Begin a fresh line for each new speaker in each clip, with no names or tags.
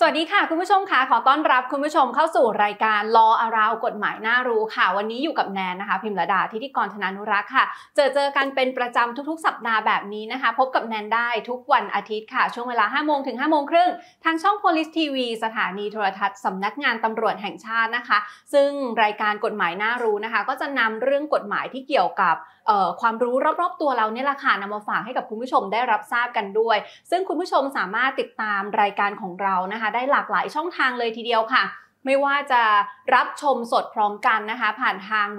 วัสดีค่ะคุณผู้ชมค่ะขอต้อนรับคุณผู้ชมเข้าสู่รายการ Law Around กฎหมายน่ารู้ค่ะวันนี้อยู่กับแนนนะคะพิมรดาธิติกรธนานุรักษ์ค่ะเจอกันเป็นประจำทุกๆสัปดาห์แบบนี้นะคะพบกับแนนได้ทุกวันอาทิตย์ค่ะช่วงเวลา 5 โมงถึง 5 โมงครึ่งทางช่อง Police TV สถานีโทรทัศน์สำนักงานตำรวจแห่งชาตินะคะซึ่งรายการกฎหมายน่ารู้นะคะก็จะนำเรื่องกฎหมายที่เกี่ยวกับความรู้รอบๆตัวเราเนี่ยแหละค่ะนำมาฝากให้กับคุณผู้ชมได้รับทราบกันด้วยซึ่งคุณผู้ชมสามารถติดตามรายการของเรานะคะได้หลากหลายช่องทางเลยทีเดียวค่ะไม่ว่าจะรับชมสดพร้อมกันนะคะผ่านทาง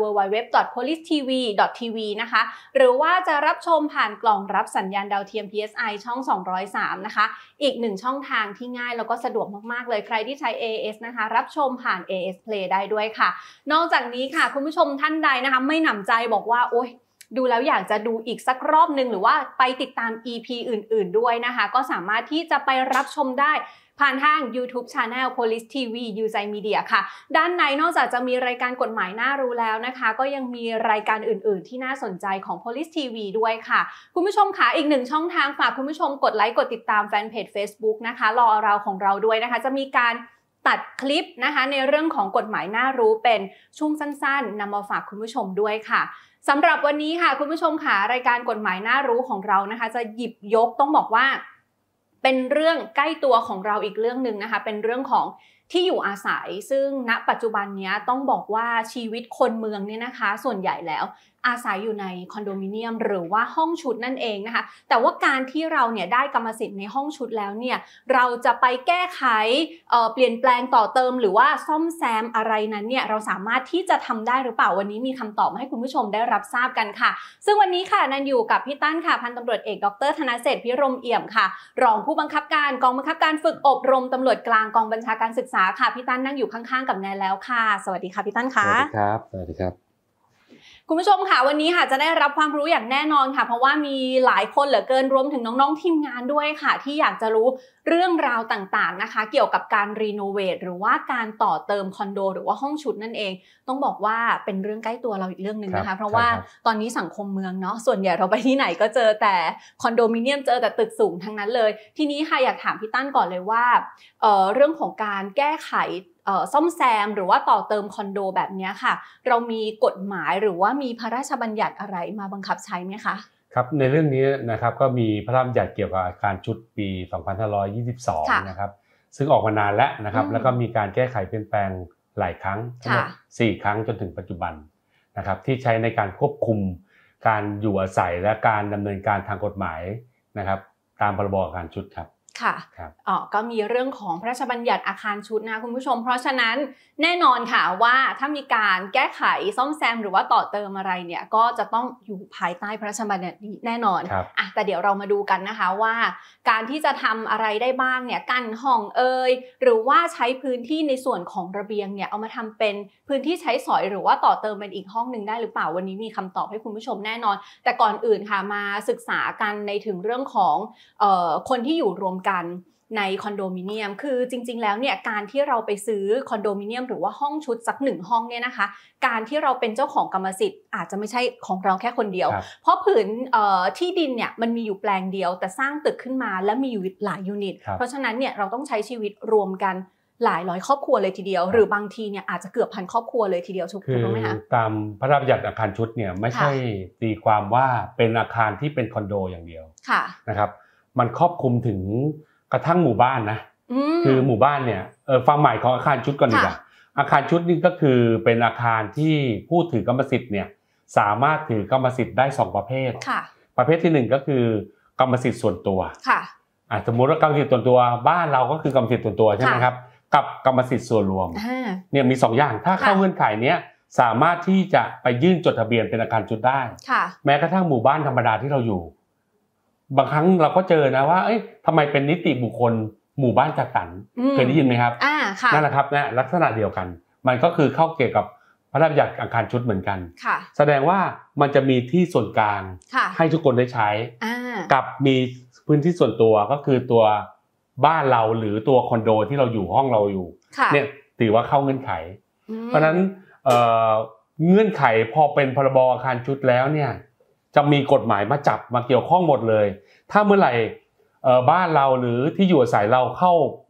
www.policetv.tv นะคะหรือว่าจะรับชมผ่านกล่องรับสัญญาณดาวเทียม PSI ช่อง203นะคะอีกหนึ่งช่องทางที่ง่ายแล้วก็สะดวกมากๆเลยใครที่ใช้ AS นะคะรับชมผ่าน AS Play ได้ด้วยค่ะนอกจากนี้ค่ะคุณผู้ชมท่านใดนะคะไม่หนำใจบอกว่าโอ๊ยดูแล้วอยากจะดูอีกสักรอบนึงหรือว่าไปติดตาม EP อื่นๆด้วยนะคะก็สามารถที่จะไปรับชมได้ผ่านทาง YouTube Channel Police TV Uzai Media ค่ะด้านในนอกจากจะมีรายการกฎหมายน่ารู้แล้วนะคะก็ยังมีรายการอื่นๆที่น่าสนใจของ Police TV ด้วยค่ะคุณผู้ชมค่ะอีกหนึ่งช่องทางฝากคุณผู้ชมกดไลค์กดติดตามแฟนเพจ Facebook นะคะรอเราของเราด้วยนะคะจะมีการตัดคลิปนะคะในเรื่องของกฎหมายน่ารู้เป็นช่วงสั้นๆนำมาฝากคุณผู้ชมด้วยค่ะสำหรับวันนี้ค่ะคุณผู้ชมค่ะรายการกฎหมายน่ารู้ของเรานะคะจะหยิบยกต้องบอกว่าเป็นเรื่องใกล้ตัวของเราอีกเรื่องนึงนะคะเป็นเรื่องของที่อยู่อาศัยซึ่งณปัจจุบันนี้ต้องบอกว่าชีวิตคนเมืองเนี่ยนะคะส่วนใหญ่แล้วอาศัยอยู่ในคอนโดมิเนียมหรือว่าห้องชุดนั่นเองนะคะแต่ว่าการที่เราเนี่ยได้กรรมสิทธิ์ในห้องชุดแล้วเนี่ยเราจะไปแก้ไขเปลี่ยนแปลงต่อเติมหรือว่าซ่อมแซมอะไรนั้นเนี่ยเราสามารถที่จะทำได้หรือเปล่าวันนี้มีคำตอบมาให้คุณผู้ชมได้รับทราบกันค่ะซึ่งวันนี้ค่ะนันอยู่กับพี่ตั้นค่ะพันตำรวจเอกดร.ธนเศรษฐ์พิรมเอี่ยมค่ะรองผู้บังคับการกองบังคับการฝึกอบรมตำรวจกลางกองบัญชาการศึกษาค่ะพี่ตั้นนั่งอยู่ข้างๆกับแนนแล้วค่ะสวัสดีค่ะพี่ตั้นค่ะ
สวัสดีครับสวัสดีครับ
คุณผู้ชมค่ะวันนี้ค่ะจะได้รับความรู้อย่างแน่นอนค่ะเพราะว่ามีหลายคนเหลือเกินรวมถึงน้องๆทีมงานด้วยค่ะที่อยากจะรู้เรื่องราวต่างๆนะคะเกี่ยวกับการรีโนเวทหรือว่าการต่อเติมคอนโดหรือว่าห้องชุดนั่นเองต้องบอกว่าเป็นเรื่องใกล้ตัวเราอีกเรื่องนึงนะคะเพราะว่าตอนนี้สังคมเมืองเนาะส่วนใหญ่เราไปที่ไหนก็เจอแต่คอนโดมิเนียมเจอแต่ตึกสูงทั้งนั้นเลยทีนี้ค่ะอยากถามพี่ตั้นก่อนเลยว่าเรื่องของการแก้ไขซ่อมแซมหรือว่าต่อเติมคอนโดแบบนี้ค่ะเรามีกฎหมายหรือว่ามีพระราชบัญญัติอะไรมาบังคับใช้ไหมคะ
ครับในเรื่องนี้นะครับก็มีพระราชบัญญัติเกี่ยวกับอาคารชุดปี2522นะครับซึ่งออกมานานแล้วนะครับแล้วก็มีการแก้ไขเปลี่ยนแปลงหลายครั้งทั้งหมด4ครั้งจนถึงปัจจุบันนะครับที่ใช้ในการควบคุมการอยู่อาศัยและการดำเนินการทางกฎหมายนะครับตามพรบอาคารชุดครับ
ค่ะก็มีเรื่องของพระราชบัญญัติอาคารชุดนะคุณผู้ชมเพราะฉะนั้นแน่นอนค่ะว่าถ้ามีการแก้ไขซ่อมแซมหรือว่าต่อเติมอะไรเนี่ยก็จะต้องอยู่ภายใต้พระราชบัญญัตินี้แน่นอนแต่เดี๋ยวเรามาดูกันนะคะว่าการที่จะทำอะไรได้บ้างเนี่ยกั้นห้องหรือว่าใช้พื้นที่ในส่วนของระเบียงเนี่ยเอามาทำเป็นพื้นที่ใช้สอยหรือว่าต่อเติมเป็นอีกห้องนึงได้หรือเปล่าวันนี้มีคำตอบให้คุณผู้ชมแน่นอนแต่ก่อนอื่นค่ะมาศึกษากันในถึงเรื่องของคนที่อยู่รวมกันในคอนโดมิเนียมคือจริงๆแล้วเนี่ยการที่เราไปซื้อคอนโดมิเนียมหรือว่าห้องชุดสัก1ห้องเนี่ยนะคะการที่เราเป็นเจ้าของกรรมสิทธิ์อาจจะไม่ใช่ของเราแค่คนเดียวเพราะผืนที่ดินเนี่ยมันมีอยู่แปลงเดียวแต่สร้างตึกขึ้นมาและมีอยู่หลายยูนิตเพราะฉะนั้นเนี่ยเราต้องใช้ชีวิตรวมกันหลายร้อยครอบครัวเลยทีเดียวหรือบางทีเนี่ยอาจจะเกือบพันครอบครัวเลยทีเดียวถูกไหมคะ
ตามพระราชบัญญัติอาคารชุดเนี่ยไม่ใช่ตีความว่าเป็นอาคารที่เป็นคอนโดอย่างเดียวนะครับมันครอบคลุมถึงกระทั่งหมู่บ้านนะคือหมู่บ้านเนี่ยความหมายของอาคารชุดก่อนดีกว่าอาคารชุดนี่ก็คือเป็นอาคารที่ผู้ถือกรรมสิทธิ์เนี่ยสามารถถือกรรมสิทธิ์ได้2ประเภทประเภทที่1ก็คือกรรมสิทธิ์ส่วนตัวสมมุติว่ากรรมสิทธิ์ส่วนตัวบ้านเราก็คือกรรมสิทธิ์ส่วนตัวใช่ไหมครับกับกรรมสิทธิ์ส่วนรวมเนี่ยมี2อย่างถ้าเข้าเงื่อนไขเนี้ยสามารถที่จะไปยื่นจดทะเบียนเป็นอาคารชุดได้แม้กระทั่งหมู่บ้านธรรมดาที่เราอยู่บางครั้งเราก็เจอนะว่าทำไมเป็นนิติบุคคลหมู่บ้านจัดสรรเคยได้ยินไหมครับนั่นแหละครับเนี่ยลักษณะเดียวกันมันก็คือเข้าเกี่ยวกับพระราชบัญญัติอาคารชุดเหมือนกันแสดงว่ามันจะมีที่ส่วนกลางให้ทุกคนได้ใช้กับมีพื้นที่ส่วนตัวก็คือตัวบ้านเราหรือตัวคอนโดที่เราอยู่ห้องเราอยู่เนี่ยถือว่าเข้าเงื่อนไขเพราะฉะนั้นเงื่อนไขพอเป็นพรบอาคารชุดแล้วเนี่ยจะมีกฎหมายมาจับมาเกี่ยวข้องหมดเลยถ้าเมื่อไหร่บ้านเราหรือที่อยู่อาศัยเราเข้า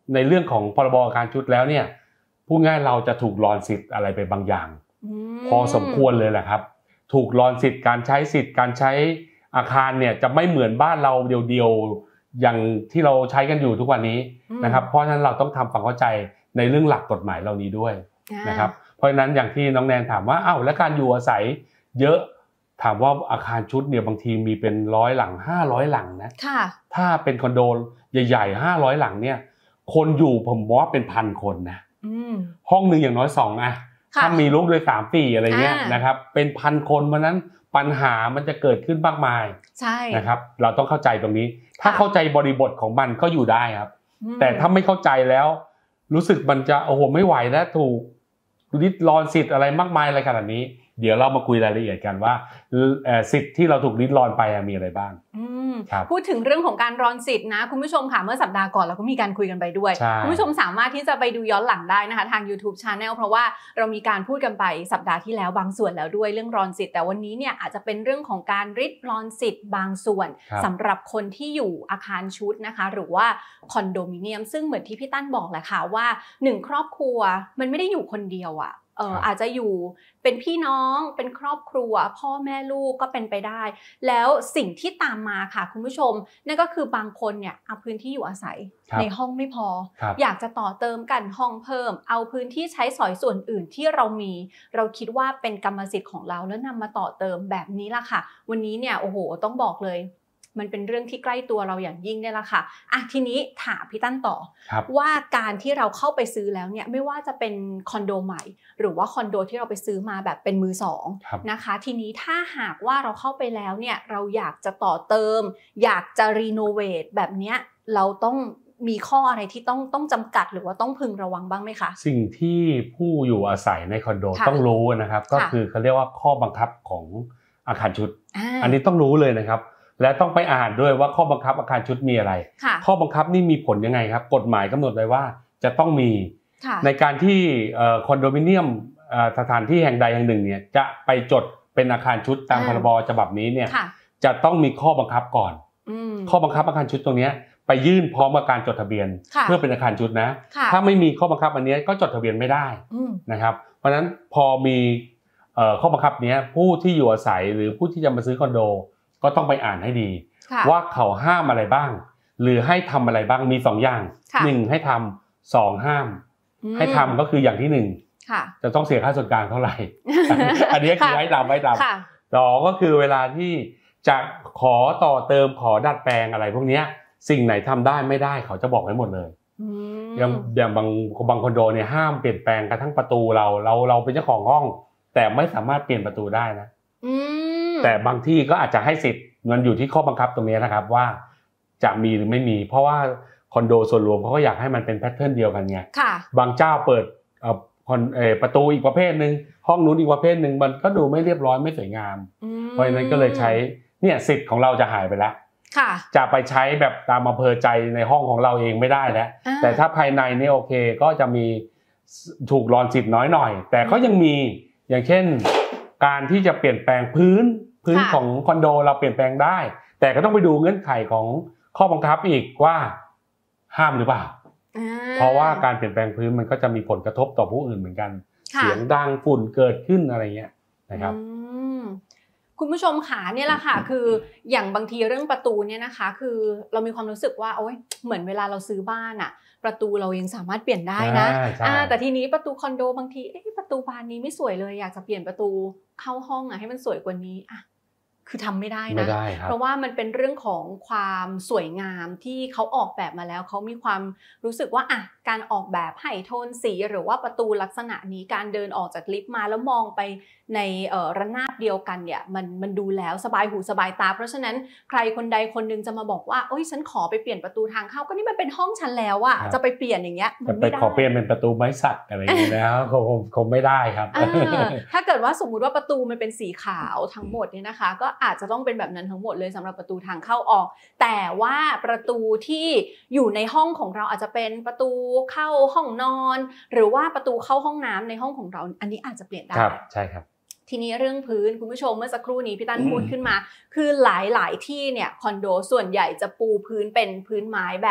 ในเรื่องของพรบอาคารชุดแล้วเนี่ยพูดง่ายเราจะถูกรอนสิทธิ์อะไรไปบางอย่างพอสมควรเลยแหละครับถูกรอนสิทธิ์การใช้สิทธิ์การใช้อาคารเนี่ยจะไม่เหมือนบ้านเราเดียวๆอย่างที่เราใช้กันอยู่ทุกวันนี้นะครับเพราะฉะนั้นเราต้องทำความเข้าใจในเรื่องหลักกฎหมายเหล่านี้ด้วยนะครับเพราะฉะนั้นอย่างที่น้องแนนถามว่าอ้าวแล้วการอยู่อาศัยเยอะถามว่าอาคารชุดเนี่ยบางทีมีเป็น100หลัง500หลังนะถ้าเป็นคอนโดใหญ่ๆ500หลังเนี่ยคนอยู่ผมว่าเป็นพันคนนะห้องนึงอย่างน้อย2อ่ะถ้ามีลูกด้วย3-4อะไรเงี้ยนะครับเป็นพันคนเพราะนั้นปัญหามันจะเกิดขึ้นมากมายใช่นะครับเราต้องเข้าใจตรงนี้ถ้าเข้าใจบริบทของมันก็อยู่ได้ครับแต่ถ้าไม่เข้าใจแล้วรู้สึกมันจะโอ้โหไม่ไหวแล้วถูกริดรอนสิทธิ์อะไรมากมายอะไรขนาดนี้เดี๋ยวเรามาคุยรายละเอียดกันว่าสิทธิ์ที่เราถูกริดรอนไปมีอะไรบ้าง
พูดถึงเรื่องของการรอนสิทธิ์นะคุณผู้ชมค่ะเมื่อสัปดาห์ก่อนเราก็มีการคุยกันไปด้วยคุณผู้ชมสามารถที่จะไปดูย้อนหลังได้นะคะทาง YouTube Channel เพราะว่าเรามีการพูดกันไปสัปดาห์ที่แล้วบางส่วนแล้วด้วยเรื่องรอนสิทธิ์แต่วันนี้เนี่ยอาจจะเป็นเรื่องของการริดรอนสิทธิ์บางส่วนสำหรับคนที่อยู่อาคารชุดนะคะหรือว่าคอนโดมิเนียมซึ่งเหมือนที่พี่ตั้นบอกแหละค่ะว่า1ครอบครัวมันไม่ได้อยู่คนเดียวอ่ะอาจจะอยู่เป็นพี่น้องเป็นครอบครัวพ่อแม่ลูกก็เป็นไปได้แล้วสิ่งที่ตามมาค่ะคุณผู้ชมนั่นก็คือบางคนเนี่ยเอาพื้นที่อยู่อาศัยในห้องไม่พออยากจะต่อเติมกันห้องเพิ่มเอาพื้นที่ใช้สอยส่วนอื่นที่เราคิดว่าเป็นกรรมสิทธิ์ของเราแล้วนำมาต่อเติมแบบนี้ล่ะค่ะวันนี้เนี่ยโอ้โหต้องบอกเลยมันเป็นเรื่องที่ใกล้ตัวเราอย่างยิ่งเนี่ยแหละค่ะทีนี้ถามพี่ตั้นต่อว่าการที่เราเข้าไปซื้อแล้วเนี่ยไม่ว่าจะเป็นคอนโดใหม่หรือว่าคอนโดที่เราไปซื้อมาแบบเป็นมือสองนะคะทีนี้ถ้าหากว่าเราเข้าไปแล้วเนี่ยเราอยากจะต่อเติมอยากจะรีโนเวทแบบเนี้ยเราต้องมีข้ออะไรที่ต้องจำกัดหรือว่าต้องพึงระวังบ้างไหมคะ
สิ่งที่ผู้อยู่อาศัยในคอนโดต้องรู้นะครับก็คือเขาเรียกว่าข้อบังคับของอาคารชุดอันนี้ต้องรู้เลยนะครับและต้องไปอ่านด้วยว่าข้อบังคับอาคารชุดมีอะไรข้อบังคับนี่มีผลยังไงครับกฎหมายกำหนดไว้ว่าจะต้องมีในการที่คอนโดมิเนียมสถานที่แห่งใดแห่งหนึ่งเนี่ยจะไปจดเป็นอาคารชุดตามพรบฉบับนี้เนี่ยจะต้องมีข้อบังคับก่อนข้อบังคับอาคารชุดตรงนี้ไปยื่นพร้อมกับการจดทะเบียนเพื่อเป็นอาคารชุดนะถ้าไม่มีข้อบังคับอันนี้ก็จดทะเบียนไม่ได้นะครับเพราะฉะนั้นพอมีข้อบังคับนี้ผู้ที่อยู่อาศัยหรือผู้ที่จะมาซื้อคอนโดก็ต้องไปอ่านให้ดีว่าเขาห้ามอะไรบ้างหรือให้ทำอะไรบ้างมี2อย่าง1ให้ทำ2ห้ามให้ทำก็คืออย่างที่1จะต้องเสียค่าส่วนกลางเท่าไหร่ อันนี้คือให้ทำต่อก็คือเวลาที่จะขอต่อเติมขอดัดแปลงอะไรพวกนี้สิ่งไหนทำได้ไม่ได้เขาจะบอกไว้หมดเลยอย่างบางคอนโดเนี่ยห้ามเปลี่ยนแปลงกระทั่งประตูเราเป็นเจ้าของห้องแต่ไม่สามารถเปลี่ยนประตูได้นะแต่บางที่ก็อาจจะให้สิทธิ์เงินอยู่ที่ข้อบังคับตรงนี้นะครับว่าจะมีหรือไม่มีเพราะว่าคอนโดส่วนรวมเขาก็อยากให้มันเป็นแพทเทิร์นเดียวกันไงบางเจ้าเปิดประตูอีกประเภทนึงห้องนู้นอีกประเภทนึงมันก็ดูไม่เรียบร้อยไม่สวยงามเพราะฉะนั้นก็เลยใช้เนี่ยสิทธิ์ของเราจะหายไปแล้วจะไปใช้แบบตามอำเภอใจในห้องของเราเองไม่ได้แล้วแต่ถ้าภายในนี่โอเคก็จะมีถูกรอนสิทธิ์น้อยหน่อยแต่ก็ยังมีอย่างเช่นการที่จะเปลี่ยนแปลงพื้นของคอนโดเราเปลี่ยนแปลงได้แต่ก็ต้องไปดูเงื่อนไขของข้อบังคับอีกว่าห้ามหรือเปล่าเพราะว่าการเปลี่ยนแปลงพื้นมันก็จะมีผลกระทบต่อผู้อื่นเหมือนกันเสียงดังฝุ่นเกิดขึ้นอะไรเงี้ยนะครับ
คุณผู้ชมค่ะเนี่ยแหละค่ะคืออย่างบางทีเรื่องประตูเนี่ยนะคะคือเรามีความรู้สึกว่าโอ๊ยเหมือนเวลาเราซื้อบ้านอะประตูเรายังสามารถเปลี่ยนได้นะแต่ทีนี้ประตูคอนโดบางทีประตูบานนี้ไม่สวยเลยอยากจะเปลี่ยนประตูเข้าห้องให้มันสวยกว่านี้คือทำไม่ได้นะเพราะว่ามันเป็นเรื่องของความสวยงามที่เขาออกแบบมาแล้วเขามีความรู้สึกว่าการออกแบบให้โทนสีหรือว่าประตูลักษณะนี้การเดินออกจากลิฟต์มาแล้วมองไปในระนาบเดียวกันเนี่ยมันดูแล้วสบายหูสบายตาเพราะฉะนั้นใครคนใดคนนึงจะมาบอกว่าโอ๊ยฉันขอไปเปลี่ยนประตูทางเข้าก็นี่มันเป็นห้องฉันแล้วอะจะไปเปลี่ยนอย่างเงี้ยมันไม่ได้
ขอเปลี่ยนเป็นประตูไม้สักอะไรอย่างเงี้ยแล้วคงไม่ได้ครับ
ถ้าเกิดว่าสมมุติว่าประตูมันเป็นสีขาวทั้งหมดเนี่ยนะคะก็อาจจะต้องเป็นแบบนั้นทั้งหมดเลยสำหรับประตูทางเข้าออกแต่ว่าประตูที่อยู่ในห้องของเราอาจจะเป็นประตูเข้าห้องนอนหรือว่าประตูเข้าห้องน้ำในห้องของเราอันนี้อาจจะเปลี่ยนได้
ใช่ครับ
ทีนี้เรื่องพื้นคุณผู้ชมเมื่อสักครู่นี้พี่ตั้นพูดขึ้นมาคือหลายที่เนี่ยคอนโดส่วนใหญ่จะปูพื้นเป็นพื้นไม้แบบ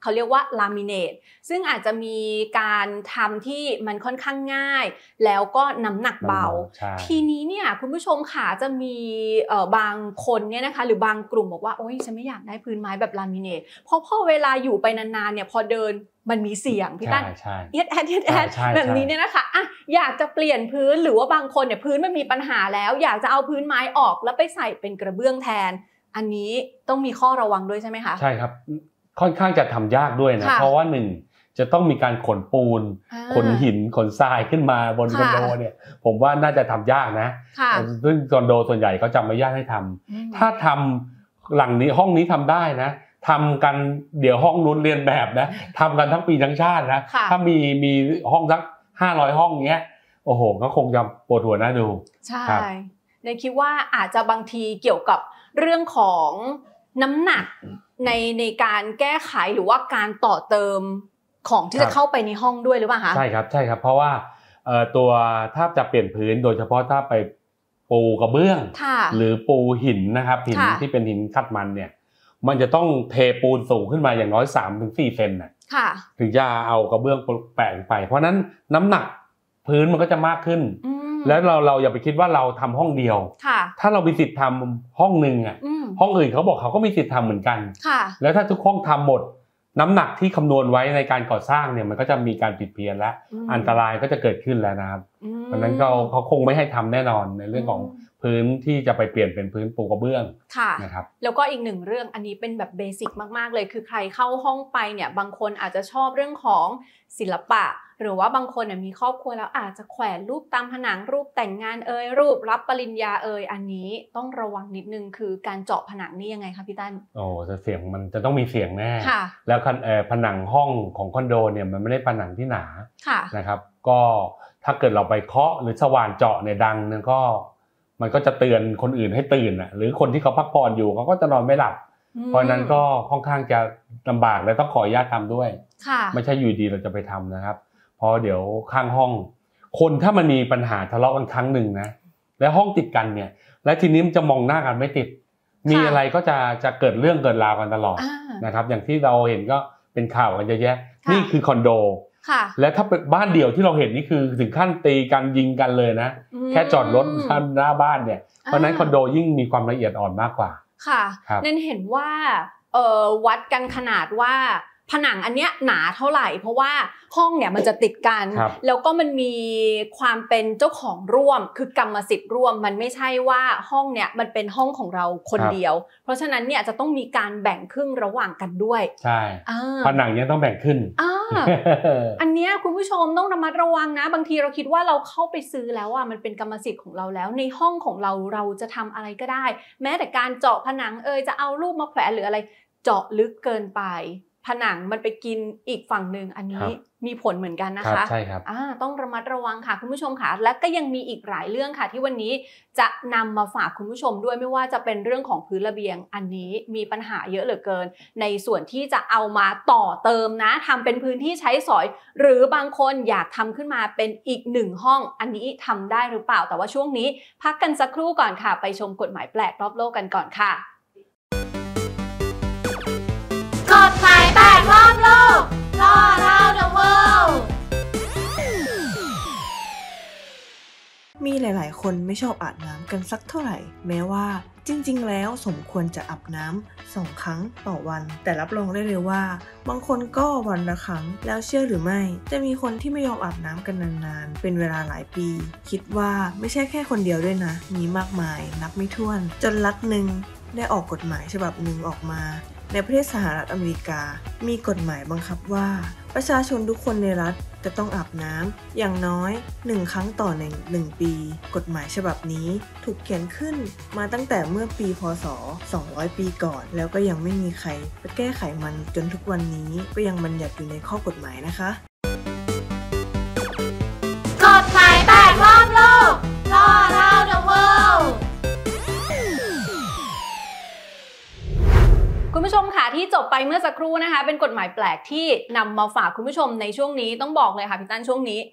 เขาเรียกว่าลามิเนตซึ่งอาจจะมีการทำที่มันค่อนข้างง่ายแล้วก็น้ำหนักเบาทีนี้เนี่ยคุณผู้ชมค่ะจะมีบางคนเนี่ยนะคะหรือบางกลุ่มบอกว่าโอ๊ยฉันไม่อยากได้พื้นไม้แบบลามิเนตเพราะพอเวลาอยู่ไปนานๆเนี่ยพอเดินมันมีเสียงพี่ตั้นเอียดแอดแบบนี้เนี่ยนะคะอ่ะอยากจะเปลี่ยนพื้นหรือว่าบางคนเนี่ยพื้นมันมีปัญหาแล้วอยากจะเอาพื้นไม้ออกแล้วไปใส่เป็นกระเบื้องแทนอันนี้ต้องมีข้อระวังด้วยใช่ไหมคะ
ใช่ครับค่อนข้างจะทำยากด้วยนะเพราะว่า1จะต้องมีการขนปูนขนหินขนทรายขึ้นมาบนคอนโดเนี่ยผมว่าน่าจะทำยากนะซึ่งคอนโดส่วนใหญ่เขาจะไม่ยากให้ทำถ้าทำหลังนี้ห้องนี้ทำได้นะทำกันเดี๋ยวห้องนู้นเรียนแบบนะทำกันทั้งปีทั้งชาตินะถ้ามีห้องสัก500ห้องเงี้ยโอ้โหก็คงจะปวดหัวน่าดู
ใช่ในคิดว่าอาจจะบางทีเกี่ยวกับเรื่องของน้ำหนักในการแก้ไขหรือว่าการต่อเติมของที่จะเข้าไปในห้องด้วยหรือเปล่าคะ
ใช่ครับเพราะว่าตัวถ้าจะเปลี่ยนพื้นโดยเฉพาะถ้าไปปูกระเบื้องหรือปูหินนะครับหินที่เป็นหินขัดมันเนี่ยมันจะต้องเทปูนสูงขึ้นมาอย่างน้อย 3-4 เซนน่ะถึงจะเอากระเบื้องแปะไปเพราะนั้นน้ำหนักพื้นมันก็จะมากขึ้นแล้วเราอย่าไปคิดว่าเราทำห้องเดียวถ้าเรามีสิทธิ์ทำห้องนึงอ่ะห้องอื่นเขาบอกเขาก็มีสิทธิ์ทำเหมือนกันแล้วถ้าทุกห้องทำหมดน้ำหนักที่คำนวณไว้ในการก่อสร้างเนี่ยมันก็จะมีการผิดเพี้ยนและอันตรายก็จะเกิดขึ้นแล้วนะครับเพราะนั้นเขาคงไม่ให้ทำแน่นอนในเรื่องของพื้นที่จะไปเปลี่ยนเป็นพื้นปูกระเบื้องนะครับ
แล้วก็อีกหนึ่งเรื่องอันนี้เป็นแบบเบสิกมากๆเลยคือใครเข้าห้องไปเนี่ยบางคนอาจจะชอบเรื่องของศิลปะหรือว่าบางคนมีครอบครัวแล้วอาจจะแขวนรูปตามผนังรูปแต่งงานรูปรับปริญญาอันนี้ต้องระวังนิดนึงคือการเจาะผนังนี่ยังไงคะพี่ตั้น
โอ้เสียงมันจะต้องมีเสียงแน่แล้วผนังห้องของคอนโดเนี่ยมันไม่ได้ผนังที่หนานะครับก็ถ้าเกิดเราไปเคาะหรือสว่านเจาะเนี่ยดังเนี่ยก็มันก็จะเตือนคนอื่นให้ตื่นหรือคนที่เขาพักผ่อนอยู่เขาก็จะนอนไม่หลับเพราะนั้นก็ค่อนข้างจะลำบากและต้องขออนุญาตทำด้วยไม่ใช่อยู่ดีเราจะไปทำนะครับเพราะเดี๋ยวข้างห้องคนถ้ามันมีปัญหาทะเลาะกันครั้งหนึ่งนะและห้องติดกันเนี่ยและทีนี้มันจะมองหน้ากันไม่ติดมีอะไรก็จะเกิดเรื่องเกิดราวกันตลอดนะครับอย่างที่เราเห็นก็เป็นข่าวกันเยอะแยะนี่คือคอนโดและถ้าเป็นบ้านเดี่ยวที่เราเห็นนี่คือถึงขั้นตีกันยิงกันเลยนะแค่จอดรถหน้าบ้านเนี่ยเพราะนั้นคอนโดยิ่งมีความละเอียดอ่อนมากกว่า
ค่ะนั่นเห็นว่าวัดกันขนาดว่าผนังอันเนี้ยหนาเท่าไหร่เพราะว่าห้องเนี่ยมันจะติดกันแล้วก็มันมีความเป็นเจ้าของร่วมคือกรรมสิทธิ์ร่วมมันไม่ใช่ว่าห้องเนี่ยมันเป็นห้องของเราคนเดียวเพราะฉะนั้นเนี่ยจะต้องมีการแบ่งครึ่งระหว่างกันด้วย
ใช่ผนังเนี่ยต้องแบ่งขึ้น
อันเนี้ยคุณผู้ชมต้องระมัดระวังนะบางทีเราคิดว่าเราเข้าไปซื้อแล้วมันเป็นกรรมสิทธิ์ของเราแล้วในห้องของเราจะทำอะไรก็ได้แม้แต่การเจาะผนังจะเอารูปมาแขวนหรืออะไรเจาะลึกเกินไปผนังมันไปกินอีกฝั่งหนึ่งอันนี้มีผลเหมือนกันนะคะ
ใช่ครับ
ต้องระมัดระวังค่ะคุณผู้ชมค่ะและก็ยังมีอีกหลายเรื่องค่ะที่วันนี้จะนำมาฝากคุณผู้ชมด้วยไม่ว่าจะเป็นเรื่องของพื้นระเบียงอันนี้มีปัญหาเยอะเหลือเกินในส่วนที่จะเอามาต่อเติมนะทำเป็นพื้นที่ใช้สอยหรือบางคนอยากทำขึ้นมาเป็นอีก1ห้องอันนี้ทำได้หรือเปล่าแต่ว่าช่วงนี้พักกันสักครู่ก่อนค่ะไปชมกฎหมายแปลกรอบโลกกันก่อนค่ะ
กฎหมายแปลกรอบโลก Law Around the World
มีหลายๆคนไม่ชอบอาบน้ำกันสักเท่าไหร่แม้ว่าจริงๆแล้วสมควรจะอาบน้ำ2 ครั้งต่อวันแต่รับรองได้เลยว่าบางคนก็วันละครั้งแล้วเชื่อหรือไม่จะมีคนที่ไม่ยอมอาบน้ำกันนานๆเป็นเวลาหลายปีคิดว่าไม่ใช่แค่คนเดียวด้วยนะมีมากมายนับไม่ถ้วนจนรัฐหนึ่งได้ออกกฎหมายฉบับหนึ่งออกมาในประเทศสหรัฐอเมริกามีกฎหมายบังคับว่าประชาชนทุกคนในรัฐจะต้องอาบน้ำอย่างน้อย1 ครั้งต่อ1 ปีกฎหมายฉบับนี้ถูกเขียนขึ้นมาตั้งแต่เมื่อปีพ.ศ. 200 ปีก่อนแล้วก็ยังไม่มีใครไปแก้ไขมันจนทุกวันนี้ก็ยังบัญญัติอยู่ในข้อกฎหมายนะคะ
กฎหมายแปลกรอบโลก Law Around the World
คุณผู้ชมค่ะที่จบไปเมื่อสักครู่นะคะเป็นกฎหมายแปลกที่นำมาฝากคุณผู้ชมในช่วงนี้ต้องบอกเลยค่ะพี่ตั้นช่วงนี้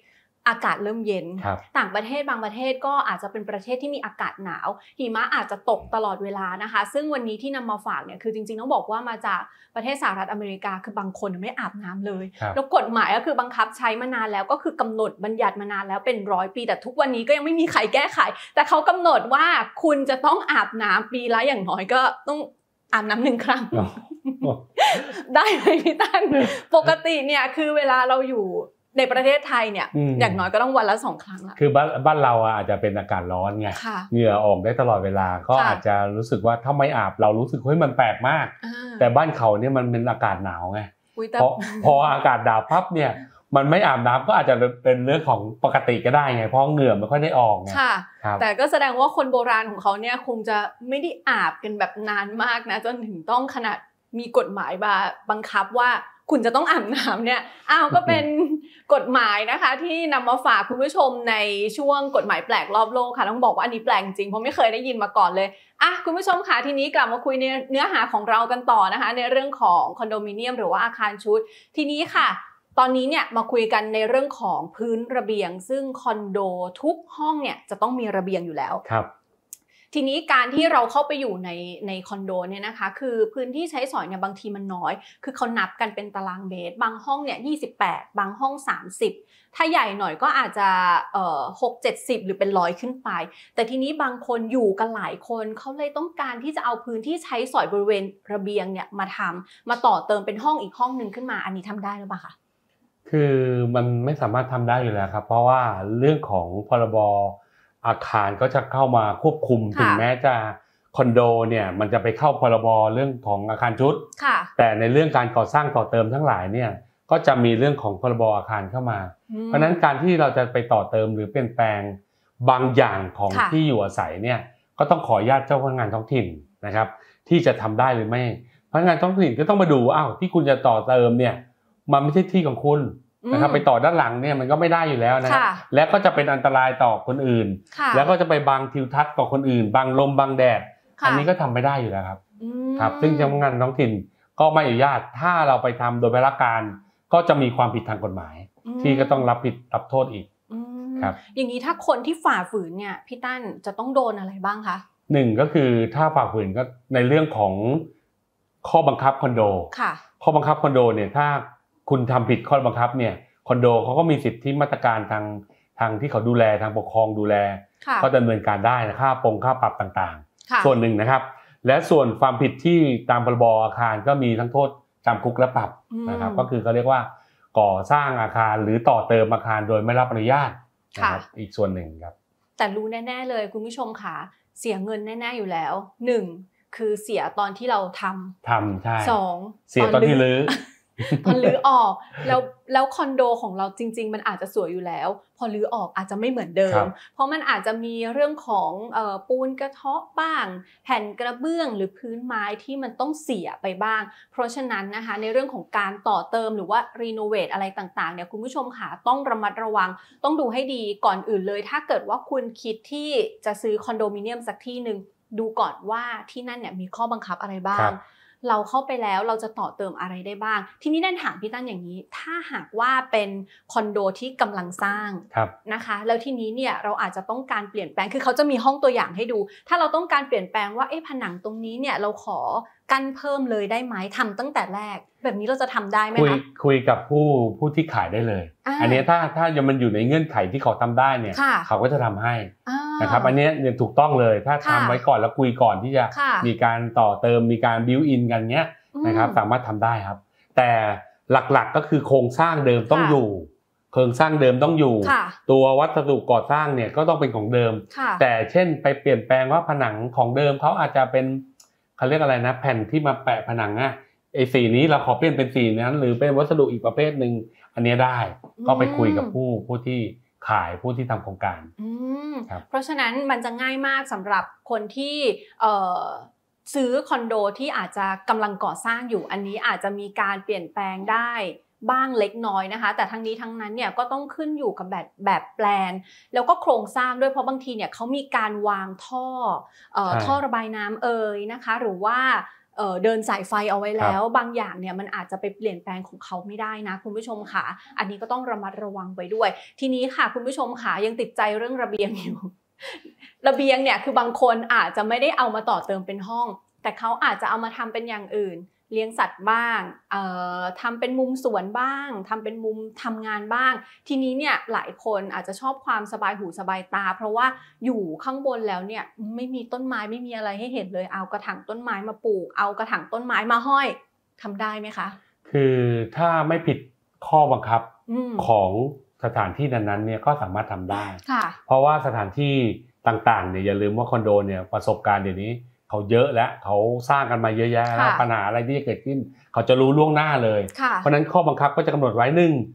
อากาศเริ่มเย็นต่างประเทศบางประเทศก็อาจจะเป็นประเทศที่มีอากาศหนาวหิมะอาจจะตกตลอดเวลานะคะซึ่งวันนี้ที่นำมาฝากเนี่ยคือจริงๆต้องบอกว่ามาจากประเทศสหรัฐอเมริกาคือบางคนไม่อาบน้ำเลยแล้วกฎหมายก็คือบังคับใช้มานานแล้วก็คือกำหนดบัญญัติมานานแล้วเป็น100 ปีแต่ทุกวันนี้ก็ยังไม่มีใครแก้ไขแต่เขากำหนดว่าคุณจะต้องอาบน้ำปีละอย่างน้อยก็ต้องอาบน้ำ1 ครั้ง ได้ไหมพี่ตั้นปกติเนี่ยคือเวลาเราอยู่ในประเทศไทยเนี่ยอย่างน้อยก็ต้องวันละ2 ครั้งละ
คือบ้านเราอาจจะเป็นอากาศร้อนไงเหงื่อออกได้ตลอดเวลาก็อาจจะรู้สึกว่าถ้าไม่อาบเรารู้สึกเฮ้ยมันแปลกมากแต่บ้านเขาเนี่ยมันเป็นอากาศหนาวไงพออากาศหนาวปั๊บเนี่ยมันไม่อาบน้ำก็อาจจะเป็นเรื่องของปกติก็ได้ไงเพราะเหงื่อมันค่อยได้ออกไง
แต่ก็แสดงว่าคนโบราณของเขาเนี่ยคงจะไม่ได้อาบกันแบบนานมากนะจนถึงต้องขนาดมีกฎหมายมาบังคับว่าคุณจะต้องอาบน้ำเนี่ยก็เป็นกฎหมายนะคะที่นำมาฝากคุณผู้ชมในช่วงกฎหมายแปลกรอบโลกค่ะต้องบอกว่าอันนี้แปลกจริงเพราะไม่เคยได้ยินมาก่อนเลยคุณผู้ชมค่ะทีนี้กลับมาคุยในเนื้อหาของเรากันต่อนะคะในเรื่องของคอนโดมิเนียมหรือว่าอาคารชุดทีนี้ค่ะตอนนี้เนี่ยมาคุยกันในเรื่องของพื้นระเบียงซึ่งคอนโดทุกห้องเนี่ยจะต้องมีระเบียงอยู่แล้ว
ครับ
ทีนี้การที่เราเข้าไปอยู่ในคอนโดเนี่ยนะคะคือพื้นที่ใช้สอยเนี่ยบางทีมันน้อยคือเขานับกันเป็นตารางเมตรบางห้องเนี่ย28บางห้อง30ถ้าใหญ่หน่อยก็อาจจะ60-70หรือเป็น100ขึ้นไปแต่ทีนี้บางคนอยู่กันหลายคนเขาเลยต้องการที่จะเอาพื้นที่ใช้สอยบริเวณระเบียงเนี่ยมาต่อเติมเป็นห้องอีกห้องนึงขึ้นมาอันนี้ทำได้หรือเปล่าคะ
คือมันไม่สามารถทำได้อยู่แล้วครับเพราะว่าเรื่องของพรบอาคารก็จะเข้ามาควบคุมถึงแม้จะคอนโดเนี่ยมันจะไปเข้าพรบเรื่องของอาคารชุดแต่ในเรื่องการก่อสร้างต่อเติมทั้งหลายเนี่ยก็จะมีเรื่องของพรบอาคารเข้ามาเพราะฉะนั้นการที่เราจะไปต่อเติมหรือเปลี่ยนแปลงบางอย่างของที่อยู่อาศัยเนี่ยก็ต้องขออนุญาตเจ้าพนักงานท้องถิ่นนะครับที่จะทำได้หรือไม่พนักงานท้องถิ่นก็ต้องมาดูที่คุณจะต่อเติมเนี่ยมันไม่ใช่ที่ของคุณนะครับไปต่อด้านหลังเนี่ยมันก็ไม่ได้อยู่แล้วนะครับและก็จะเป็นอันตรายต่อคนอื่นแล้วก็จะไปบังทิวทัศน์ต่อคนอื่นบังลมบังแดดอันนี้ก็ทำไม่ได้อยู่แล้วครับซึ่งเจ้าพนักงานท้องถิ่นก็ไม่อนุญาตถ้าเราไปทำโดยพลการก็จะมีความผิดทางกฎหมายที่ก็ต้องรับโทษอีกครับ
อย่างนี้ถ้าคนที่ฝ่าฝืนเนี่ยพี่ตั้นจะต้องโดนอะไรบ้างคะ
1ก็คือถ้าฝ่าฝืนก็ในเรื่องของข้อบังคับคอนโดข้อบังคับคอนโดเนี่ยถ้าคุณทำผิดข้อบังคับเนี่ยคอนโดเขาก็มีสิทธิมาตรการทางที่เขาดูแลทางปกครองดูแลก็ดำเนินการได้นะค่าปรับต่างๆส่วนหนึ่งนะครับและส่วนความผิดที่ตามพรบอาคารก็มีทั้งโทษจำคุกและปรับนะครับก็คือเขาเรียกว่าก่อสร้างอาคารหรือต่อเติมอาคารโดยไม่รับอนุญาตนะครับอีกส่วนหนึ่งครับ
แต่รู้แน่ๆเลยคุณผู้ชมค่ะเสียเงินแน่ๆอยู่แล้ว1คือเสียตอนที่เราท
ำใช่
2
เสียตอนที่รื้อ
พอรื้อออกแล้วคอนโดของเราจริงๆมันอาจจะสวยอยู่แล้วพอรื้อออกอาจจะไม่เหมือนเดิมเพราะมันอาจจะมีเรื่องของปูนกระเทาะบ้างแผ่นกระเบื้องหรือพื้นไม้ที่มันต้องเสียไปบ้างเพราะฉะนั้นนะคะในเรื่องของการต่อเติมหรือว่ารีโนเวทอะไรต่างๆเนี่ยคุณผู้ชมค่ะต้องระมัดระวังต้องดูให้ดีก่อนอื่นเลยถ้าเกิดว่าคุณคิดที่จะซื้อคอนโดมิเนียมสักที่นึงดูก่อนว่าที่นั่นเนี่ยมีข้อบังคับอะไรบ้างเราเข้าไปแล้วเราจะต่อเติมอะไรได้บ้างทีนี้แน่นถามพี่ตั้นอย่างนี้ถ้าหากว่าเป็นคอนโดที่กำลังสร้างนะคะแล้วทีนี้เนี่ยเราอาจจะต้องการเปลี่ยนแปลงคือเขาจะมีห้องตัวอย่างให้ดูถ้าเราต้องการเปลี่ยนแปลงว่าผนังตรงนี้เนี่ยเราขอกั้นเพิ่มเลยได้ไหมทำตั้งแต่แรกแบบนี้เราจะทำได้ไหมคะ
คุยกับผู้ที่ขายได้เลยอันนี้ถ้ายังมันอยู่ในเงื่อนไขที่เขาทำได้เนี่ยเขาก็จะทำให้นะครับอันนี้เนี่ยถูกต้องเลยถ้าทำไว้ก่อนแล้วคุยก่อนที่จะมีการต่อเติมมีการบิวอินกันเนี้ยนะครับสามารถทำได้ครับแต่หลักๆก็คือโครงสร้างเดิมต้องอยู่โครงสร้างเดิมต้องอยู่ตัววัสดุก่อสร้างเนี่ยก็ต้องเป็นของเดิมแต่เช่นไปเปลี่ยนแปลงว่าผนังของเดิมเขาอาจจะเป็นเขาเรียกอะไรนะแผ่นที่มาแปะผนังไอ้สีนี้เราขอเปลี่ยนเป็นสีนั้นหรือเป็นวัสดุอีกประเภทนึงอันนี้ได้ก็ไปคุยกับผู้ที่ขายผู้ที่ทำโครงการ
เพราะฉะนั้นมันจะง่ายมากสำหรับคนที่ซื้อคอนโดที่อาจจะกำลังก่อสร้างอยู่อันนี้อาจจะมีการเปลี่ยนแปลงได้บ้างเล็กน้อยนะคะแต่ทั้งนี้ทั้งนั้นเนี่ยก็ต้องขึ้นอยู่กับแบบแปลนแล้วก็โครงสร้างด้วยเพราะบางทีเนี่ยเขามีการวางท่อระบายน้ำนะคะหรือว่าเดินสายไฟเอาไว้แล้วบางอย่างเนี่ยมันอาจจะไปเปลี่ยนแปลงของเขาไม่ได้นะคุณผู้ชมค่ะอันนี้ก็ต้องระมัดระวังไว้ด้วยทีนี้ค่ะคุณผู้ชมค่ะยังติดใจเรื่องระเบียงอยู่ ระเบียงเนี่ยคือบางคนอาจจะไม่ได้เอามาต่อเติมเป็นห้องแต่เขาอาจจะเอามาทำเป็นอย่างอื่นเลี้ยงสัตว์บ้างทำเป็นมุมสวนบ้างทำเป็นมุมทำงานบ้างทีนี้เนี่ยหลายคนอาจจะชอบความสบายหูสบายตาเพราะว่าอยู่ข้างบนแล้วเนี่ยไม่มีต้นไม้ไม่มีอะไรให้เห็นเลยเอากระถางต้นไม้มาปลูกเอากระถางต้นไม้มาห้อยทำได้ไหมคะ
คือถ้าไม่ผิดข้อบังคับของสถานที่นั้นๆเนี่ยก็สามารถทำได้เพราะว่าสถานที่ต่างๆเนี่ยอย่าลืมว่าคอนโดเนี่ยประสบการณ์เดี๋ยวนี้เขาเยอะแล้วเขาสร้างกันมาเยอะแยะแล้วปัญหาอะไรที่จะเกิดขึ้นเขาจะรู้ล่วงหน้าเลยเพราะฉะนั้นข้อบังคับก็จะกำหนดไว้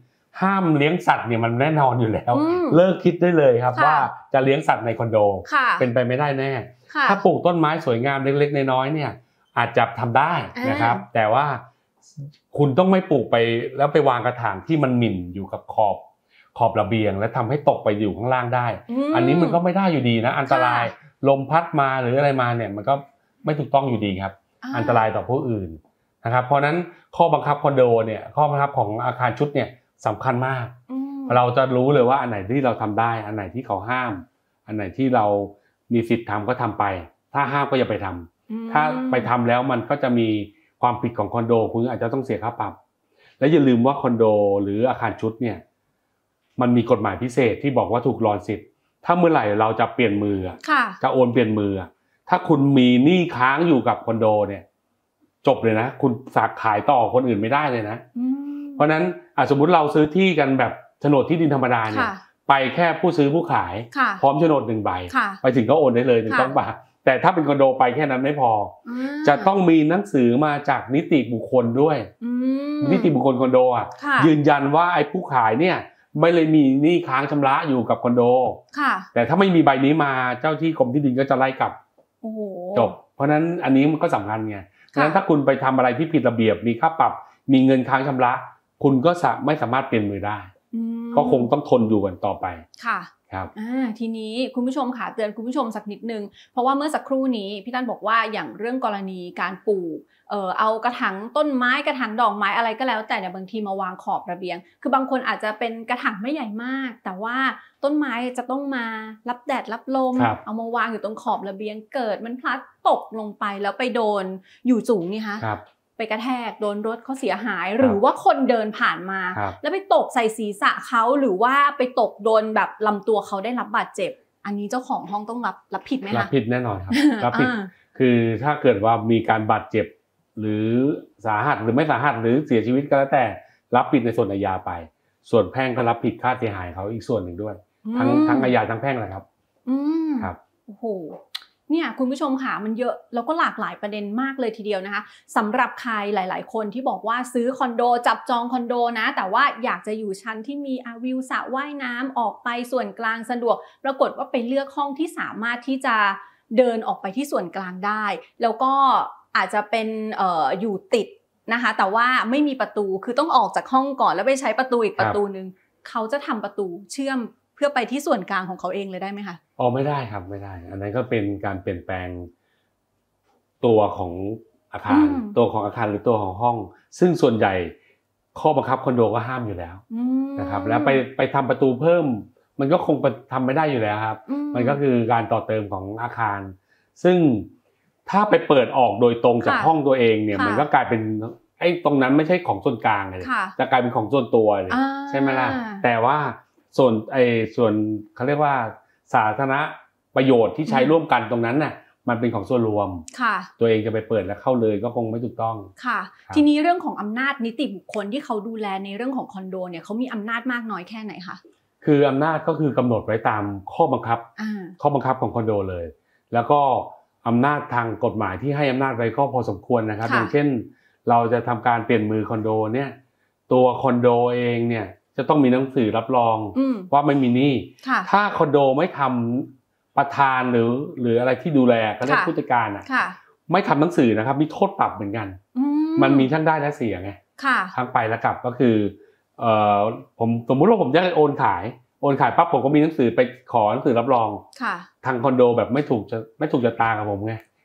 1ห้ามเลี้ยงสัตว์เนี่ยมันแน่นอนอยู่แล้วเลิกคิดได้เลยครับว่าจะเลี้ยงสัตว์ในคอนโดเป็นไปไม่ได้แน่ถ้าปลูกต้นไม้สวยงามเล็กๆน้อยๆเนี่ยอาจจะทำได้นะครับแต่ว่าคุณต้องไม่ปลูกไปแล้วไปวางกระถางที่มันหมิ่นอยู่กับขอบระเบียงและทำให้ตกไปอยู่ข้างล่างได้อันนี้มันก็ไม่ได้อยู่ดีนะอันตรายลมพัดมาหรืออะไรมาเนี่ยมันก็ไม่ถูกต้องอยู่ดีครับอันตรายต่อผู้อื่นนะครับเพราะนั้นข้อบังคับคอนโดเนี่ยข้อบังคับของอาคารชุดเนี่ยสำคัญมากเราจะรู้เลยว่าอันไหนที่เราทำได้อันไหนที่เขาห้ามอันไหนที่เรามีสิทธิ์ทำก็ทำไปถ้าห้ามก็อย่าไปทำถ้าไปทำแล้วมันก็จะมีความผิดของคอนโดคุณอาจจะต้องเสียค่าปรับและอย่าลืมว่าคอนโดหรืออาคารชุดเนี่ยมันมีกฎหมายพิเศษที่บอกว่าถูกรอนสิทธิ์ถ้าเมื่อไหร่เราจะเปลี่ยนมือจะโอนเปลี่ยนมือถ้าคุณมีหนี้ค้างอยู่กับคอนโดเนี่ยจบเลยนะคุณฝากขายต่อคนอื่นไม่ได้เลยนะเพราะนั้นสมมุติเราซื้อที่กันแบบโฉนดที่ดินธรรมดาเนี่ยไปแค่ผู้ซื้อผู้ขายพร้อมโฉนด1ใบไปถึงก็โอนได้เลย1บาทแต่ถ้าเป็นคอนโดไปแค่นั้นไม่พอจะต้องมีหนังสือมาจากนิติบุคคลด้วยนิติบุคคลคอนโดยืนยันว่าไอ้ผู้ขายเนี่ยไม่เลยมีหนี้ค้างชำระอยู่กับคอนโดแต่ถ้าไม่มีใบนี้มาเจ้าที่กรมที่ดินก็จะไล่กลับจบเพราะนั้นอันนี้มันก็สำคัญไงเพราะนั้นถ้าคุณไปทำอะไรที่ผิดระเบียบมีค่าปรับมีเงินค้างชำระคุณก็ไม่สามารถเปลี่ยนมือได้ก็คงต้องทนอยู่กันต่อไปค่ะครับ
ทีนี้คุณผู้ชมค่ะเตือนคุณผู้ชมสักนิดนึงเพราะว่าเมื่อสักครู่นี้พี่ตั้นบอกว่าอย่างเรื่องกรณีการปลูกเอากระถางต้นไม้กระถางดอกไม้อะไรก็แล้วแต่เนี่ยบางทีมาวางขอบระเบียงคือบางคนอาจจะเป็นกระถางไม่ใหญ่มากแต่ว่าต้นไม้จะต้องมารับแดดรับลมเอามาวางอยู่ตรงขอบระเบียงเกิดมันพลัดตกลงไปแล้วไปโดนอยู่สูงนี่คะไปกระแทกโดนรถเขาเสียหายหรือว่าคนเดินผ่านมาแล้วไปตกใส่ศีรษะเขาหรือว่าไปตกโดนแบบลำตัวเขาได้รับบาดเจ็บอันนี้เจ้าของห้องต้องรับผิดไหมคะ
รับผิดแน่นอนครับรับผิดคือถ้าเกิดว่ามีการบาดเจ็บหรือสาหัสหรือไม่สาหัสหรือเสียชีวิตก็แล้วแต่รับผิดในส่วนอาญาไปส่วนแพ่งก็รับผิดค่าเสียหายเขาอีกส่วนหนึ่งด้วยทั้งอาญาทั้งแพ่งแหละครับ
ครับโอ้โหเนี่ยคุณผู้ชมค่ะมันเยอะแล้วก็หลากหลายประเด็นมากเลยทีเดียวนะคะสำหรับใครหลายๆคนที่บอกว่าซื้อคอนโดจับจองคอนโดนะแต่ว่าอยากจะอยู่ชั้นที่มีวิวสระว่ายน้ำออกไปส่วนกลางสะดวกปรากฏว่าไปเลือกห้องที่สามารถที่จะเดินออกไปที่ส่วนกลางได้แล้วก็อาจจะเป็นอยู่ติดนะคะแต่ว่าไม่มีประตูคือต้องออกจากห้องก่อนแล้วไปใช้ประตูอีกประตูนึงเขาจะทำประตูเชื่อมเพื่อไปที่ส่วนกลางของเขาเองเลยได้ไหมคะ
ไม่ได้ครับไม่ได้อันนั้นก็เป็นการเปลี่ยนแปลงตัวของอาคารตัวของอาคารหรือตัวของห้องซึ่งส่วนใหญ่ข้อบังคับคอนโดก็ห้ามอยู่แล้วนะครับแล้วไปทำประตูเพิ่มมันก็คงทำไม่ได้อยู่แล้วครับมันก็คือการต่อเติมของอาคารซึ่งถ้าไปเปิดออกโดยตรงจากห้องตัวเองเนี่ยมันก็กลายเป็นไอ้ตรงนั้นไม่ใช่ของส่วนกลางเลยจะกลายเป็นของส่วนตัวเลยใช่ไหมล่ะแต่ว่าส่วนเขาเรียกว่าสาธารณประโยชน์ที่ใช้ร่วมกันตรงนั้นน่ะมันเป็นของส่วนรวมตัวเองจะไปเปิดแล้วเข้าเลยก็คงไม่ถูกต้อง
ค่ะทีนี้เรื่องของอำนาจนิติบุคคลที่เขาดูแลในเรื่องของคอนโดเนี่ยเขามีอำนาจมากน้อยแค่ไหนคะ
คืออำนาจก็คือกำหนดไว้ตามข้อบังคับของคอนโดเลยแล้วก็อำนาจทางกฎหมายที่ให้อำนาจไว้ก็พอสมควรนะครับอย่างเช่นเราจะทำการเปลี่ยนมือคอนโดเนี่ยตัวคอนโดเองเนี่ยจะต้องมีหนังสือรับรองว่าไม่มีหนี้ถ้าคอนโดไม่ทำประธานหรืออะไรที่ดูแลก็เรียกผู้จัดการไม่ทำหนังสือนะครับมีโทษปรับเหมือนกันมันมีทั้งได้และเสียไงทั้งไปและกลับก็คือผมสมมุติว่าผมจะโอนขายปั๊บผมก็มีหนังสือไปขอหนังสือรับรองทางคอนโดแบบไม่ถูกจะตากับผมไง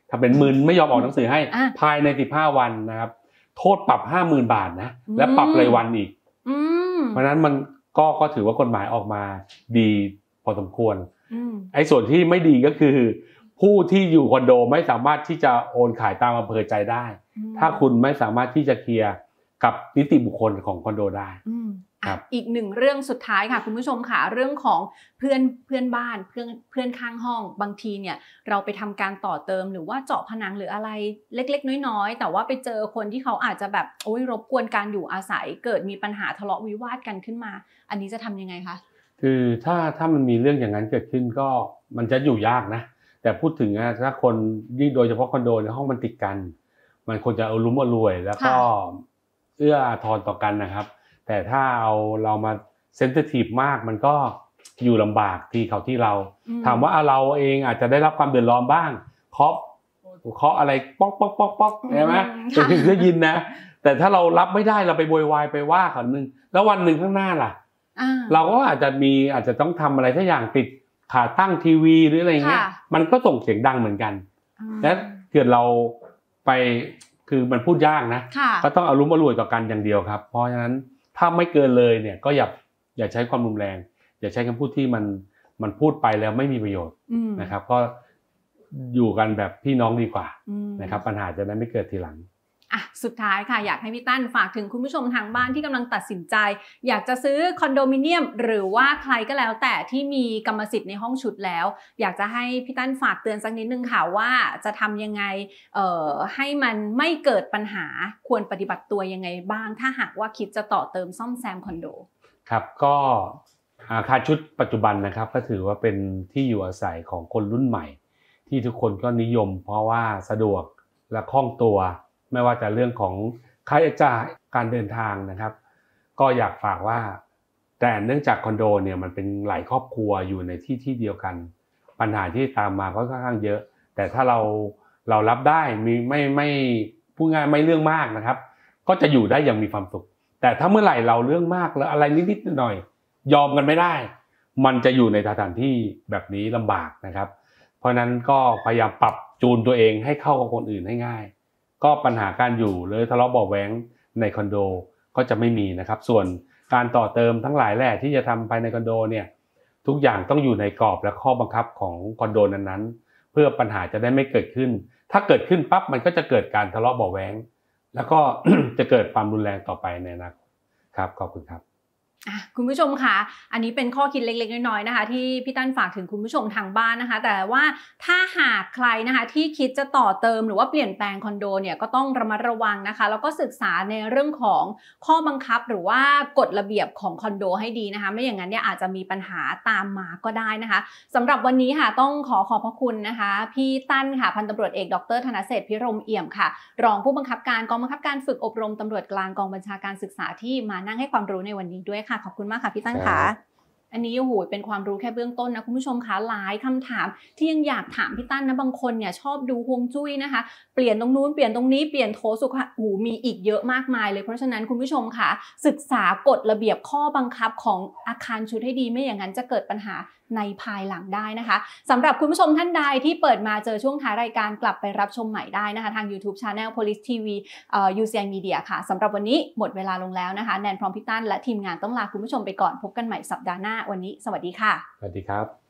ถ้าเป็นมึนไม่ยอมออกหนังสือให้ภายใน15วันนะครับโทษปรับ 50,000 บาทนะและปรับรายวันอีกเพราะฉะนั้นมันก็ถือว่ากฎหมายออกมาดีพอสมควรไอ้ส่วนที่ไม่ดีก็คือผู้ที่อยู่คอนโดไม่สามารถที่จะโอนขายตามอำเภอใจได้ถ้าคุณไม่สามารถที่จะเคลียร์กับนิติบุคคลของคอนโดได้
อีกหนึ่งเรื่องสุดท้ายค่ะคุณผู้ชมค่ะเรื่องของเพื่อนบ้านเพื่อนข้างห้องบางทีเนี่ยเราไปทำการต่อเติมหรือว่าเจาะผนังหรืออะไรเล็กๆน้อยๆแต่ว่าไปเจอคนที่เขาอาจจะแบบรบกวนการอยู่อาศัยเกิดมีปัญหาทะเลาะวิวาทกันขึ้นมาอันนี้จะทำยังไงคะ
คือถ้ามันมีเรื่องอย่างนั้นเกิดขึ้นก็มันจะอยู่ยากนะแต่พูดถึงถ้าคนยิ่งโดยเฉพาะคอนโดในห้องมันติดกันมันควรจะเอาลุ้มเอารวยแล้วก็เอื้ออาทรต่อกันนะครับแต่ถ้าเรามาเซนซิทีฟมากมันก็อยู่ลำบากที่เขาที่เราถามว่าเราเองอาจจะได้รับความเดือดร้อนบ้างเคาะอะไรป๊อกป๊อกป๊อกป๊อกใช่ไหมจะถึงได้ยินนะแต่ถ้าเรารับไม่ได้เราไปโวยวายไปว่าเขานึงแล้ววันหนึ่งข้างหน้าล่ะเราก็อาจจะต้องทำอะไรสักอย่างติดขาตั้งทีวีหรืออะไรเงี้ยมันก็ส่งเสียงดังเหมือนกันและเกิดเราไปคือมันพูดยากนะก็ต้องเอาลุ้มเอารวยต่อกันอย่างเดียวครับเพราะฉะนั้นถ้าไม่เกินเลยเนี่ยก็อย่าใช้ความรุนแรงอย่าใช้คำพูดที่มันพูดไปแล้วไม่มีประโยชน์นะครับก็อยู่กันแบบพี่น้องดีกว่านะครับปัญหาจะได้ไม่เกิดทีหลัง
สุดท้ายค่ะอยากให้พี่ตั้นฝากถึงคุณผู้ชมทางบ้านที่กำลังตัดสินใจอยากจะซื้อคอนโดมิเนียมหรือว่าใครก็แล้วแต่ที่มีกรรมสิทธิ์ในห้องชุดแล้วอยากจะให้พี่ตั้นฝากเตือนสักนิดนึงค่ะว่าจะทำยังไงให้มันไม่เกิดปัญหาควรปฏิบัติตัวยังไงบ้างถ้าหากว่าคิดจะต่อเติมซ่อมแซมคอนโด
ครับก็อาคารชุดปัจจุบันนะครับก็ถือว่าเป็นที่อยู่อาศัยของคนรุ่นใหม่ที่ทุกคนก็นิยมเพราะว่าสะดวกและคล่องตัวไม่ว่าจะเรื่องของค่าใช้จ่ายการเดินทางนะครับก็อยากฝากว่าแต่เนื่องจากคอนโดเนี่ยมันเป็นหลายครอบครัวอยู่ในที่เดียวกันปัญหาที่ตามมาก็ค่อนข้างเยอะแต่ถ้าเรารับได้ไม่พูดง่ายไม่เรื่องมากนะครับก็จะอยู่ได้อย่างมีความสุขแต่ถ้าเมื่อไหร่เราเรื่องมากแล้วอะไรนิดๆหน่อยยอมกันไม่ได้มันจะอยู่ในสถานที่แบบนี้ลำบากนะครับเพราะนั้นก็พยายามปรับจูนตัวเองให้เข้ากับคนอื่นให้ง่ายก็ปัญหาการอยู่หรือทะเลาะเบาะแว้งในคอนโดก็จะไม่มีนะครับส่วนการต่อเติมทั้งหลายแหล่ที่จะทำภายในคอนโดเนี่ยทุกอย่างต้องอยู่ในกรอบและข้อบังคับของคอนโดนั้นๆเพื่อปัญหาจะได้ไม่เกิดขึ้นถ้าเกิดขึ้นปั๊บมันก็จะเกิดการทะเลาะเบาะแว้งแล้วก็ จะเกิดความรุนแรงต่อไปในอนาคตครับขอบคุณครับ
คุณผู้ชมคะอันนี้เป็นข้อคิดเล็กๆน้อยๆนะคะที่พี่ตั้นฝากถึงคุณผู้ชมทางบ้านนะคะแต่ว่าถ้าหากใครนะคะที่คิดจะต่อเติมหรือว่าเปลี่ยนแปลงคอนโดเนี่ยก็ต้องระมัดระวังนะคะแล้วก็ศึกษาในเรื่องของข้อบังคับหรือว่ากฎระเบียบของคอนโดให้ดีนะคะไม่อย่างนั้นเนี่ยอาจจะมีปัญหาตามมาก็ได้นะคะสำหรับวันนี้ค่ะต้องขอบพระคุณนะคะพี่ตั้นค่ะพันตำรวจเอกดร.ธนเศรษฐ์พิรมเอี่ยมค่ะรองผู้บังคับการกองบังคับการฝึกอบรมตำรวจกลางกองบัญชาการศึกษาที่มานั่งให้ความรู้ในวันนี้ด้วยค่ะขอบคุณมากค่ะพี่ตั้นค่ะอันนี้โอ้โหเป็นความรู้แค่เบื้องต้นนะคุณผู้ชมคะหลายคำถามที่ยังอยากถามพี่ตั้นนะบางคนเนี่ยชอบดูฮวงจุ้ยนะคะเปลี่ยนตรงนู้นเปลี่ยนตรงนี้เปลี่ยนโถสุขะโอ้มีอีกเยอะมากมายเลยเพราะฉะนั้นคุณผู้ชมค่ะศึกษากฎระเบียบข้อบังคับของอาคารชุดให้ดีไม่อย่างนั้นจะเกิดปัญหาในภายหลังได้นะคะสำหรับคุณผู้ชมท่านใดที่เปิดมาเจอช่วงท้ายรายการกลับไปรับชมใหม่ได้นะคะทาง YouTube Channel Police TV UCI Media ค่ะสำหรับวันนี้หมดเวลาลงแล้วนะคะแนนพร้อมพี่ตั้นและทีมงานต้องลาคุณผู้ชมไปก่อนพบกันใหม่สัปดาห์หน้าวันนี้สวัสดีค่ะ
สวัสดีครับ